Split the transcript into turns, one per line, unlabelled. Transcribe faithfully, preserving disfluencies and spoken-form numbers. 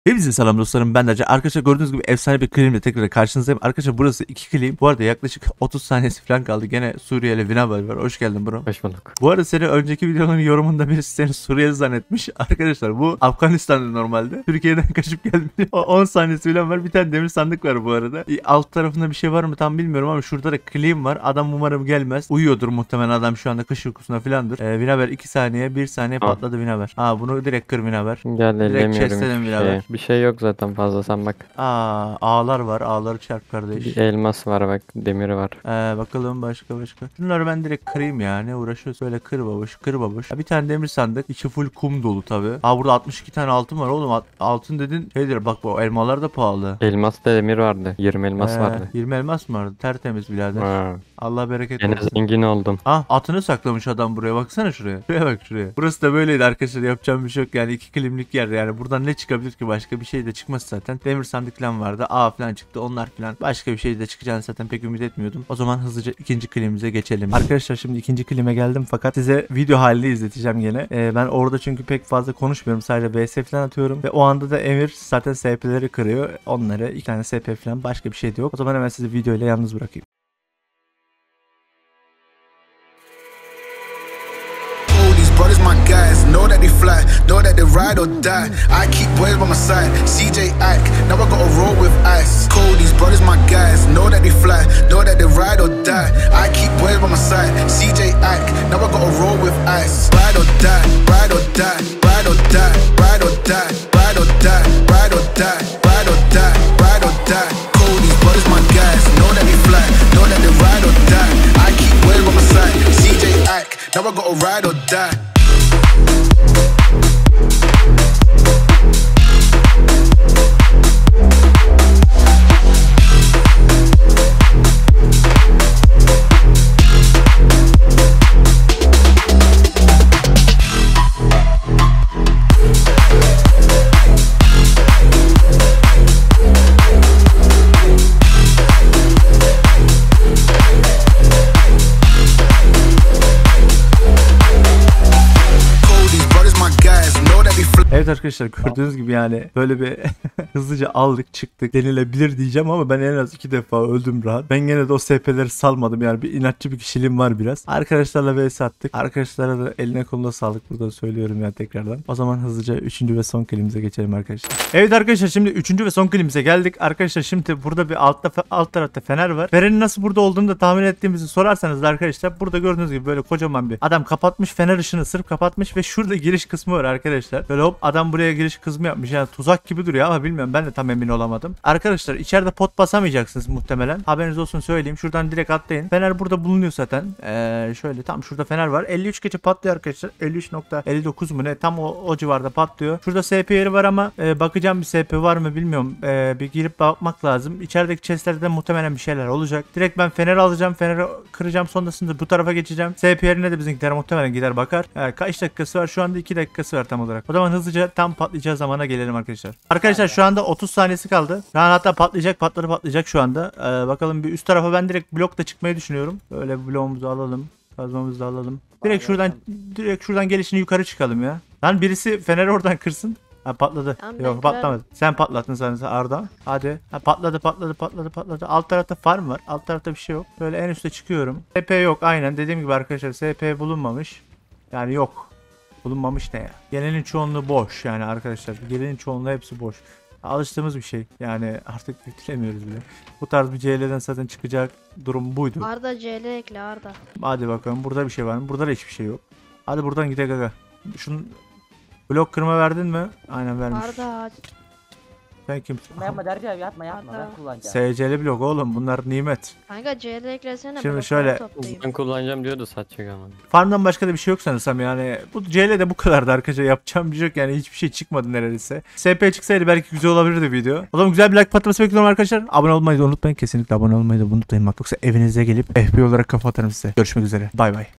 Hepinize selam dostlarım, ben Daca. Arkadaşlar gördüğünüz gibi efsane bir klimle tekrar karşınızdayım. Arkadaşlar burası iki klim. Bu arada yaklaşık otuz saniyesi falan kaldı. Gene Suriyeli Vinabar var. Hoş geldin bro.
Hoş bulduk.
Bu arada seni önceki videonun yorumunda birisi seni Suriyeli zannetmiş. Arkadaşlar bu Afganistan'da normalde. Türkiye'den kaçıp gelmiş. O on saniyesi falan var. Bir tane demir sandık var bu arada. Alt tarafında bir şey var mı tam bilmiyorum ama şurada da klim var. Adam umarım gelmez. Uyuyordur muhtemelen adam şu anda kış uykusunda falandır. Ee, Vinabar iki saniye bir saniye patladı Vinabar. Aa bunu direkt kır Vinabar.
Gel
Direkt
ellemiyorum
chest'ledim
hiçbir
Vinabar.
şey. Bir şey yok zaten fazla, sen bak.
Aa ağlar var. Ağları çarp kardeş.
Bir elmas var bak, demir var.
Ee, bakalım başka başka. Şunları ben direkt kırayım ya. Ne uğraşıyoruz? Böyle kır babuş, kır babuş. Ha, bir tane demir sandık. İçi full kum dolu tabi. Aa burada altmış iki tane altın var oğlum. Alt- altın dedin şeydir bak, bu elmalar da pahalı.
Elmas da demir vardı. yirmi elmas
Ee,
vardı.
yirmi elmas mı vardı? Tertemiz birader.
Ha.
Allah bereket
Yine
versin.
zengin oldum.
Ah atını saklamış adam buraya, baksana şuraya. Şuraya bak şuraya. Burası da böyleydi arkadaşlar, yapacağım bir şey yok yani, iki klimlik yer yani, buradan ne çıkabilir ki, başka bir şey de çıkmaz zaten. Demir sandık falan vardı, A falan çıktı, onlar falan, başka bir şey de çıkacağını zaten pek ümit etmiyordum. O zaman hızlıca ikinci klimimize geçelim. Arkadaşlar şimdi ikinci klime geldim fakat size video halinde izleteceğim gene. Ee, ben orada çünkü pek fazla konuşmuyorum, sadece V S falan atıyorum ve o anda da Emir zaten S P'leri kırıyor, onları iki tane S P falan, başka bir şey de yok. O zaman hemen sizi video ile yalnız bırakayım.
Brothers, my guys, know that they fly, know that they ride or die. I keep boys by my side, C J Ike, now I gotta roll with ice. Cody's brothers, my guys, know that they fly, know that they ride or die. I keep boys by my side, C J Ike, now I gotta roll with ice. Ride or die, ride or die, ride or die, ride or die, ride or die, ride or die, ride or die, ride or die. Cody's brothers, my guys, know that they fly, know that they ride or die. I keep boys by my side, C J Ike, now I gotta ride or die.
Evet arkadaşlar gördüğünüz gibi yani böyle bir hızlıca aldık çıktık denilebilir diyeceğim ama ben en az iki defa öldüm rahat. Ben gene de o S P'leri salmadım yani, bir inatçı bir kişiliğim var biraz. Arkadaşlarla vs attık. Arkadaşlara da eline koluna sağlık burada söylüyorum ya tekrardan. O zaman hızlıca üçüncü ve son klimize geçelim arkadaşlar. Evet arkadaşlar şimdi üçüncü ve son klimize geldik. Arkadaşlar şimdi burada bir altta alt tarafta fener var. Fenerin nasıl burada olduğunu da tahmin ettiğimizi sorarsanız da arkadaşlar burada gördüğünüz gibi böyle kocaman bir adam kapatmış, fener ışını sırf kapatmış ve şurada giriş kısmı var arkadaşlar. Böyle hop adam buraya giriş kısmı yapmış, yani tuzak gibi duruyor ama bilmiyorum, ben de tam emin olamadım. Arkadaşlar içeride pot basamayacaksınız muhtemelen. Haberiniz olsun söyleyeyim. Şuradan direkt atlayın. Fener burada bulunuyor zaten. Ee, şöyle tam şurada fener var. elli üç geçe patlıyor arkadaşlar. elli üç nokta elli dokuz mu ne? Tam o, o civarda patlıyor. Şurada S P yeri var ama e, bakacağım bir S P var mı bilmiyorum. E, bir girip bakmak lazım. İçerideki chestlerde muhtemelen bir şeyler olacak. Direkt ben feneri alacağım. Feneri kıracağım. Sonrasında bu tarafa geçeceğim. S P yerine de bizimkiler muhtemelen gider bakar. Yani kaç dakikası var? Şu anda iki dakikası var tam olarak. O zaman hızlıca tam patlayacağı zamana gelelim arkadaşlar. Arkadaşlar şu anda otuz saniyesi kaldı. Şu an hatta patlayacak, patladı patlayacak şu anda. Ee, bakalım bir üst tarafa ben direkt blokla çıkmayı düşünüyorum. Böyle bloğumuzu alalım. Kazmamızı da alalım. Direkt şuradan direkt şuradan gelişini yukarı çıkalım ya. Lan birisi feneri oradan kırsın. Ha patladı.
Tamam,
Yok
ben
patlamadı. Sen patlattın sanırsa Arda. Hadi. Ha, patladı patladı patladı patladı. Alt tarafta farm var. Alt tarafta bir şey yok. Böyle en üste çıkıyorum. S P yok aynen. Dediğim gibi arkadaşlar S P bulunmamış. Yani yok. Bulunmamış ne ya? Gelenin çoğunluğu boş yani arkadaşlar. Gelenin çoğunluğu hepsi boş. Alıştığımız bir şey. Yani artık bitiremiyoruz bile. Bu tarz bir C L'den zaten çıkacak durum buydu.
Arda C L ekle Arda.
Hadi bakalım burada bir şey var mı? Burada da hiçbir şey yok. Hadi buradan gidelim aga. Şunun blok kırma verdin mi? Aynen vermiş.
Arda hadi.
Sen kimsin?
Yapma yapma Derci abi yapma yapma
Arda.
ben kullanacağım.
S C L blok oğlum, bunlar nimet.
Kanka C L eklesene.
Şimdi
blokları
şöyle-
toplayayım.
Ben kullanacağım diyordu, satacak ama.
Farmdan başka da bir şey yok sanırsam yani. Bu C L'de bu kadardı arkadaşlar, yapacağım bir şey yok yani, hiçbir şey çıkmadı neredeyse. S P çıksaydı belki güzel olabilirdi video. O zaman güzel bir like patlaması bekliyorum arkadaşlar. Abone olmayı da unutmayın, kesinlikle abone olmayı da unutmayın. Bak yoksa evinize gelip F B I olarak kafa atarım size. Görüşmek üzere. Bay bay.